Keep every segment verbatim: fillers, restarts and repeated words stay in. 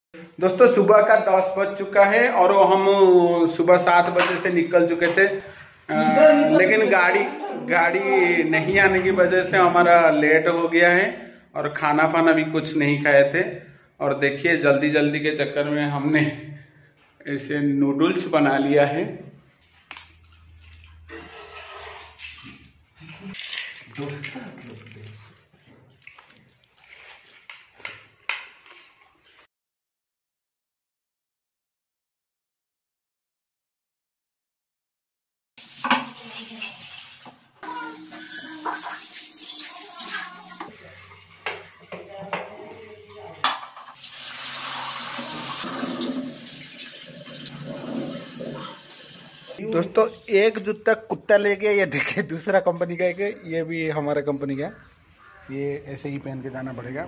दोस्तों सुबह का दस बज चुका है और हम सुबह सात बजे से निकल चुके थे, आ, लेकिन गाड़ी गाड़ी नहीं आने की वजह से हमारा लेट हो गया है और खाना फाना भी कुछ नहीं खाए थे। और देखिए जल्दी जल्दी के चक्कर में हमने ऐसे नूडल्स बना लिया है। दोस्तों एक जूता कुत्ता ले गया, ये देखिए दूसरा कंपनी का है, ये भी हमारा कंपनी का, ये ऐसे ही पहन के जाना पड़ेगा।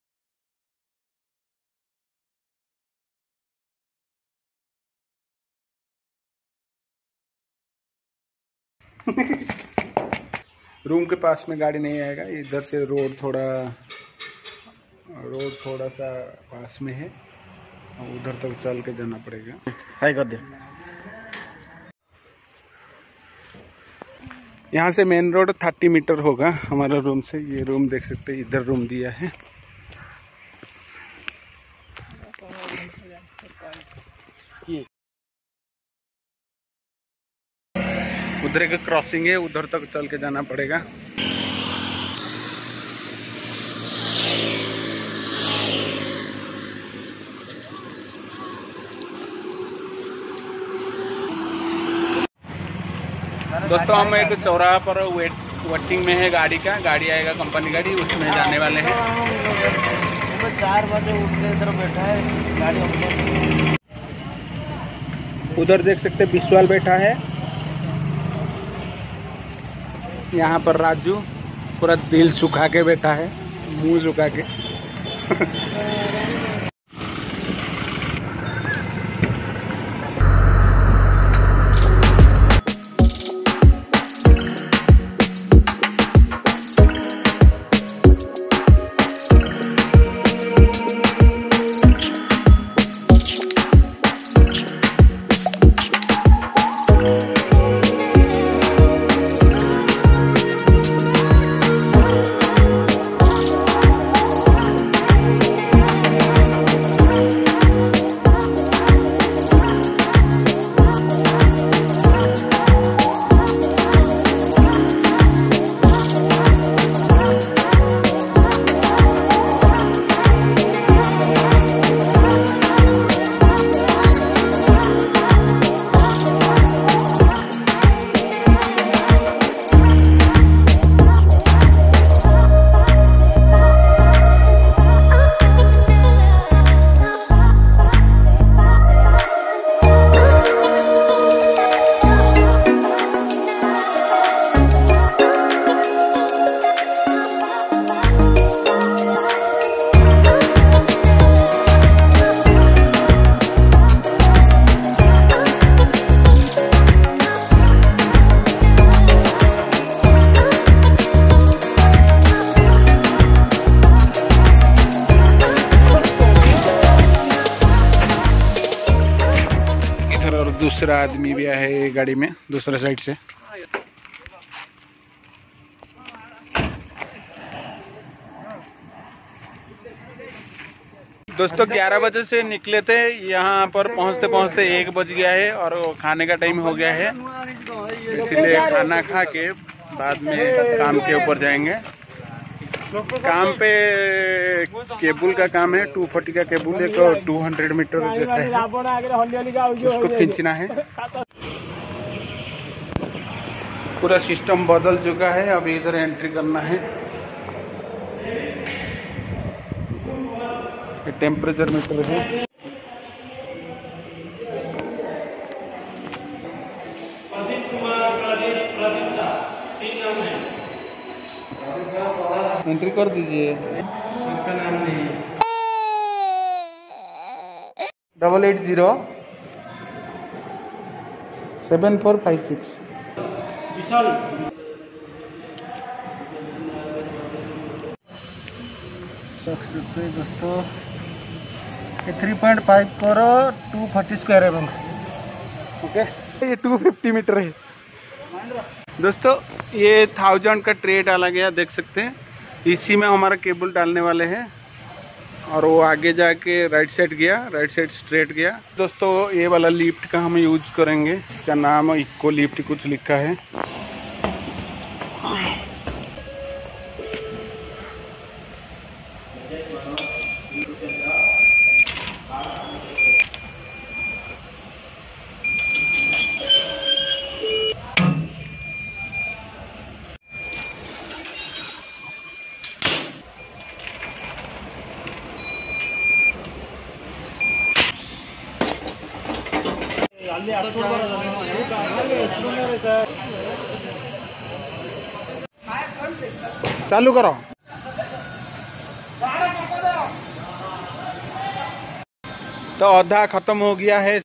रूम के पास में गाड़ी नहीं आएगा, इधर से रोड थोड़ा रोड थोड़ा सा पास में है, उधर तक चल के जाना पड़ेगा। हाय कर दे। यहाँ से मेन रोड थर्टी मीटर होगा हमारा रूम से। ये रूम देख सकते हैं, इधर रूम दिया है। उधर एक क्रॉसिंग है, उधर तक चल के जाना पड़ेगा। दोस्तों हम एक चौराहा पर वेट वेटिंग में है गाड़ी का, गाड़ी आएगा कंपनी गाड़ी, उसमें जाने वाले हैं। चार बजे उठ के इधर बैठा है गाड़ी। उधर देख सकते विश्वाल बैठा है, यहाँ पर राजू पूरा दिल सुखा के बैठा है, मुंह सुखा के। और दूसरा आदमी भी है गाड़ी में दूसरा साइड से। दोस्तों ग्यारह बजे से निकले थे, यहाँ पर पहुँचते पहुँचते एक बज गया है और खाने का टाइम हो गया है, इसलिए खाना खा के बाद में काम के ऊपर जाएंगे। काम पे केबल का काम है, टू फोर्टी का केबल, एक टू हंड्रेड मीटर जैसा है, उसको खींचना है। पूरा सिस्टम बदल चुका है, अभी इधर एंट्री करना है। ये टेम्परेचर मीटर है। एंट्री कर दीजिए। आपका नाम नहीं। Double eight zero seven four five six. Vishal दोस्तों ये थ्री पॉइंट फाइव करो two forty square M okay. ये टू फिफ्टी मीटर है दोस्तों। ये थाउजेंड का ट्रे डाला गया, देख सकते हैं। इसी में हमारा केबल डालने वाले हैं और वो आगे जाके राइट साइड गया, राइट साइड स्ट्रेट गया। दोस्तों ये वाला लिफ्ट का हम यूज करेंगे, इसका नाम इको लिफ्ट कुछ लिखा है। चालू करो। तो आधा खत्म हो गया है।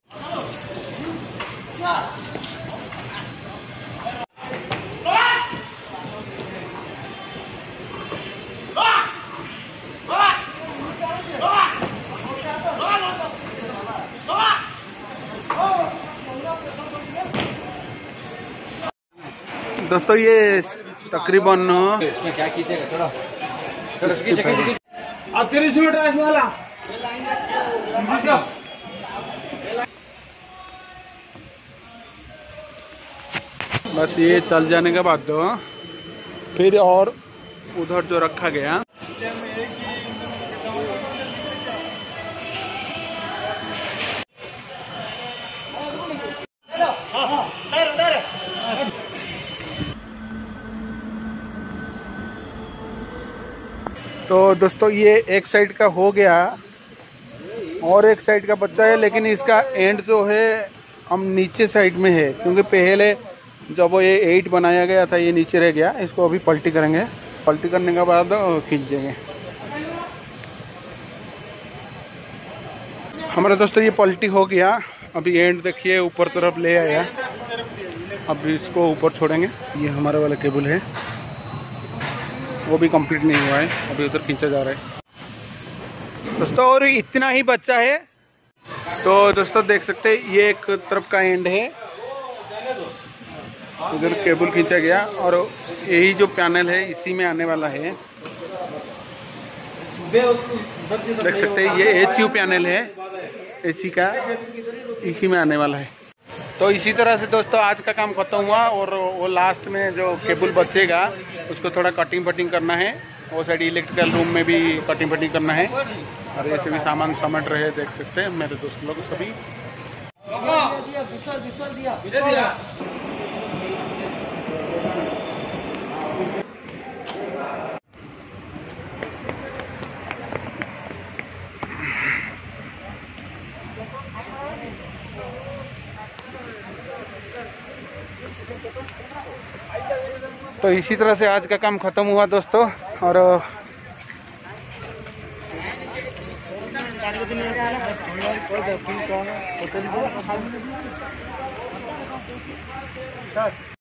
दोस्तों ये तकरीबन क्या कीजिएगा थोड़ा वाला बस ये चल जाने के बाद तो फिर और उधर जो रखा गया तो दोस्तों ये एक साइड का हो गया और एक साइड का बच्चा है, लेकिन इसका एंड जो है हम नीचे साइड में है, क्योंकि पहले जब वो ये एट बनाया गया था ये नीचे रह गया। इसको अभी पलटी करेंगे, पलटी करने के बाद खींचेंगे। हमारे दोस्तों ये पलटी हो गया। अभी एंड देखिए ऊपर तरफ ले आया। अभी इसको ऊपर छोड़ेंगे। ये हमारा वाला केबल है, वो भी कंप्लीट नहीं हुआ है, अभी उधर खींचा जा रहा है दोस्तों। और इतना ही बच्चा है। तो दोस्तों देख सकते हैं ये एक तरफ का एंड है, उधर केबल खींचा गया और यही जो पैनल है इसी में आने वाला है। देख सकते हैं ये एच यू पैनल है एसी का, इसी में आने वाला है। तो इसी तरह से दोस्तों आज का काम खत्म हुआ और वो लास्ट में जो केबल बचेगा उसको थोड़ा कटिंग फटिंग करना है। वो साइड इलेक्ट्रिकल रूम में भी कटिंग फटिंग करना है और ऐसे भी सामान समेट रहे, देख सकते हैं मेरे दोस्त लोग सभी। तो इसी तरह से आज का काम खत्म हुआ दोस्तों। और